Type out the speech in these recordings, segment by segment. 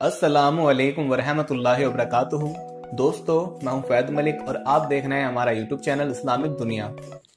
अस्सलामुअलैकुम वरहमतुल्लाहि वबरकातुहू। दोस्तों, मैं हूं फैद मलिक और आप देख रहे हैं हमारा यूट्यूब चैनल इस्लामिक दुनिया।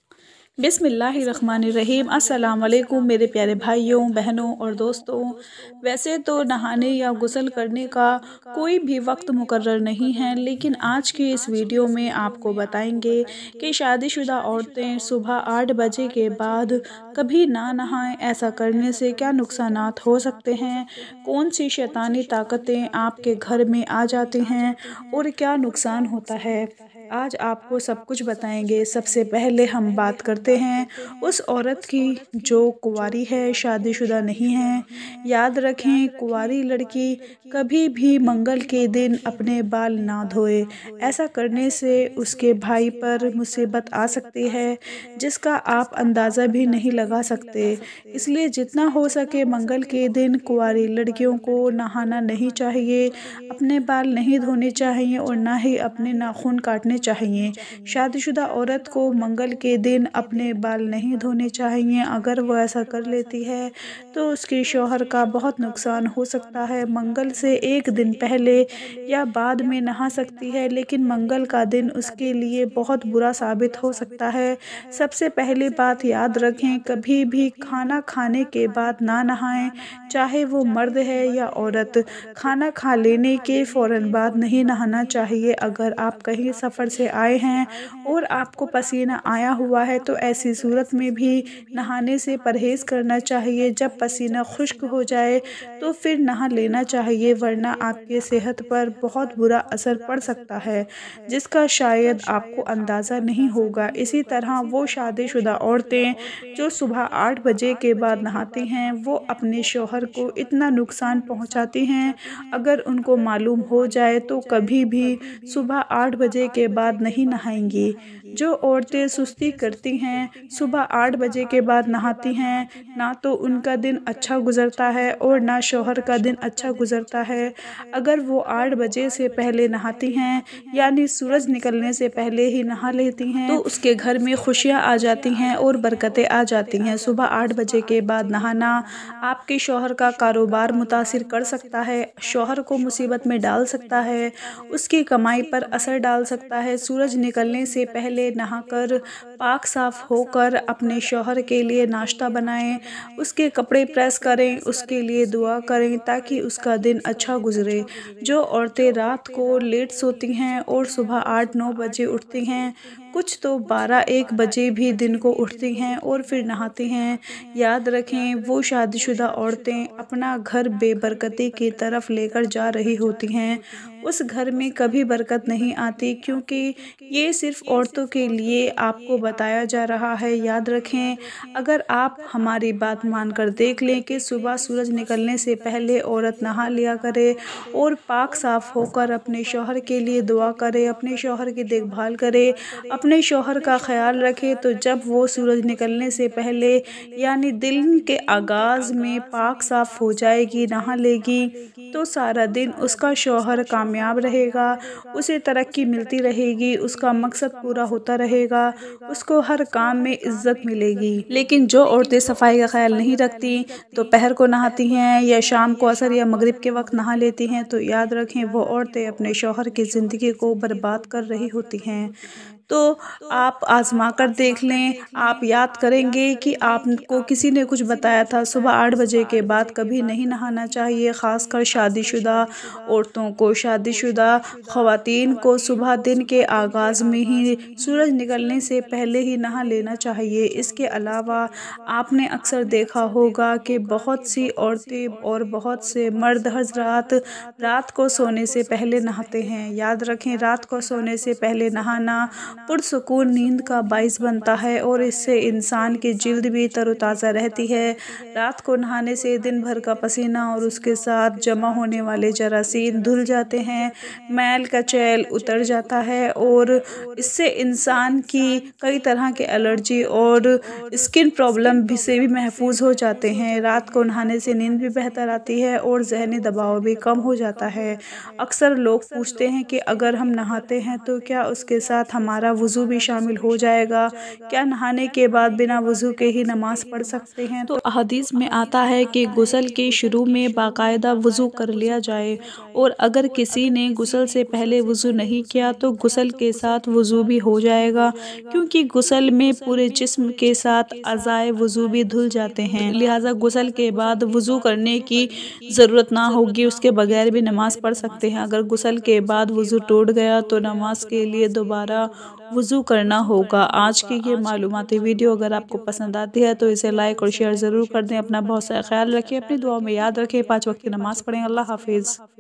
बिस्मिल्लाहिर्रहमानिर्रहीम। अस्सलाम वालेकुम मेरे प्यारे भाइयों, बहनों और दोस्तों। वैसे तो नहाने या गुस्ल करने का कोई भी वक्त मुकर्रर नहीं है, लेकिन आज की इस वीडियो में आपको बताएंगे कि शादीशुदा औरतें सुबह 8 बजे के बाद कभी ना नहाएं। ऐसा करने से क्या नुकसानात हो सकते हैं, कौन सी शैतानी ताकतें आपके घर में आ जाती हैं और क्या नुकसान होता है, आज आपको सब कुछ बताएंगे। सबसे पहले हम बात करते हैं उस औरत की जो कुंवारी है, शादीशुदा नहीं है। याद रखें, कुंवारी लड़की कभी भी मंगल के दिन अपने बाल ना धोए। ऐसा करने से उसके भाई पर मुसीबत आ सकती है जिसका आप अंदाज़ा भी नहीं लगा सकते। इसलिए जितना हो सके मंगल के दिन कुंवारी लड़कियों को नहाना नहीं चाहिए, अपने बाल नहीं धोने चाहिए और ना ही अपने नाखून काटने चाहिए। शादीशुदा औरत को मंगल के दिन अपने बाल नहीं धोने चाहिए। अगर वो ऐसा कर लेती है तो उसके शौहर का बहुत नुकसान हो सकता है। मंगल से एक दिन पहले या बाद में नहा सकती है, लेकिन मंगल का दिन उसके लिए बहुत बुरा साबित हो सकता है। सबसे पहली बात याद रखें, कभी भी खाना खाने के बाद ना नहाएं, चाहे वो मर्द है या औरत। खाना खा लेने के फ़ौरन बाद नहीं नहाना चाहिए। अगर आप कहीं सफ़र से आए हैं और आपको पसीना आया हुआ है तो ऐसी सूरत में भी नहाने से परहेज़ करना चाहिए। जब पसीना खुश्क हो जाए तो फिर नहा लेना चाहिए, वरना आपके सेहत पर बहुत बुरा असर पड़ सकता है जिसका शायद आपको अंदाज़ा नहीं होगा। इसी तरह वो शादीशुदा औरतें जो सुबह 8 बजे के बाद नहाती हैं, वो अपने शौहर को इतना नुकसान पहुंचाती हैं, अगर उनको मालूम हो जाए तो कभी भी सुबह 8 बजे के बाद नहीं नहाएंगी। जो औरतें सुस्ती करती हैं, सुबह 8 बजे के बाद नहाती हैं, ना तो उनका दिन अच्छा गुजरता है और ना शौहर का दिन अच्छा गुजरता है। अगर वो 8 बजे से पहले नहाती हैं, यानी सूरज निकलने से पहले ही नहा लेती हैं, तो उसके घर में खुशियाँ आ जाती हैं और बरकतें आ जाती हैं। सुबह 8 बजे के बाद नहाना आपके शौहर का कारोबार मुतासिर कर सकता है, शौहर को मुसीबत में डाल सकता है, उसकी कमाई पर असर डाल सकता है। सूरज निकलने से पहले नहाकर पाक साफ होकर अपने शौहर के लिए नाश्ता बनाएं, उसके कपड़े प्रेस करें, उसके लिए दुआ करें ताकि उसका दिन अच्छा गुजरे। जो औरतें रात को लेट सोती हैं और सुबह 8-9 बजे उठती हैं, कुछ तो 12-1 बजे भी दिन को उठती हैं और फिर नहाती हैं, याद रखें वो शादीशुदा औरतें अपना घर बेबरकती की तरफ लेकर जा रही होती हैं। उस घर में कभी बरकत नहीं आती, क्योंकि ये सिर्फ औरतों के लिए आपको बताया जा रहा है। याद रखें, अगर आप हमारी बात मानकर देख लें कि सुबह सूरज निकलने से पहले औरत नहा लिया करे और पाक साफ होकर अपने शौहर के लिए दुआ करे, अपने शौहर की देखभाल करे, अपने शौहर का ख्याल रखे, तो जब वो सूरज निकलने से पहले यानी दिन के आगाज़ में पाक साफ हो जाएगी, नहा लेगी, तो सारा दिन उसका शौहर कामयाब रहेगा, उसे तरक्की मिलती रहेगी, उसका मकसद पूरा होता रहेगा, उसको हर काम में इज्जत मिलेगी। लेकिन जो औरतें सफाई का ख्याल नहीं रखती, दोपहर को नहाती हैं या शाम को असर या मगरिब के वक्त नहा लेती हैं, तो याद रखें वो औरतें अपने शौहर की ज़िंदगी को बर्बाद कर रही होती हैं। तो आप आज़मा कर देख लें, आप याद करेंगे कि आपको किसी ने कुछ बताया था सुबह 8 बजे के बाद कभी नहीं नहाना चाहिए। ख़ासकर शादीशुदा औरतों को, शादीशुदा ख़वातीन को सुबह दिन के आगाज़ में ही सूरज निकलने से पहले ही नहा लेना चाहिए। इसके अलावा आपने अक्सर देखा होगा कि बहुत सी औरतें और बहुत से मर्द हज़रात रात को सोने से पहले नहाते हैं। याद रखें, रात को सोने से पहले नहाना पुरसुकून नींद का बाइस बनता है और इससे इंसान की जिल्द भी तरोताज़ा रहती है। रात को नहाने से दिन भर का पसीना और उसके साथ जमा होने वाले जरासीम धुल जाते हैं, मैल कचैल उतर जाता है और इससे इंसान की कई तरह के एलर्जी और स्किन प्रॉब्लम भी से भी महफूज हो जाते हैं। रात को नहाने से नींद भी बेहतर आती है और ज़हनी दबाव भी कम हो जाता है। अक्सर लोग पूछते हैं कि अगर हम नहाते हैं तो क्या उसके साथ हमारा ہمارا وضو بھی شامل ہو جائے گا؟ کیا نہانے کے بعد بنا وضو کے ہی نماز پڑھ سکتے ہیں؟ تو احادیث میں آتا ہے کہ غسل کے شروع میں باقاعدہ وضو کر لیا جائے، اور اگر کسی نے غسل سے پہلے وضو نہیں کیا تو غسل کے ساتھ وضو بھی ہو جائے گا، کیونکہ غسل میں پورے جسم کے ساتھ اعضائے وضو بھی دھل جاتے ہیں، لہٰذا غسل کے بعد وضو کرنے کی ضرورت نہ ہوگی، اس کے بغیر بھی نماز پڑھ سکتے ہیں۔ اگر غسل کے بعد وضو ٹوٹ گیا تو نماز کے لیے دوبارہ وضو کرنا ہوگا۔ آج کی یہ معلوماتی ویڈیو اگر آپ کو پسند آتی ہے تو اسے لائک اور شیئر ضرور کر دیں۔ اپنا بہت سارا خیال رکھیں، اپنی دعاؤں میں یاد رکھیں، 5 وقت کی نماز پڑھیں۔ اللہ حافظ۔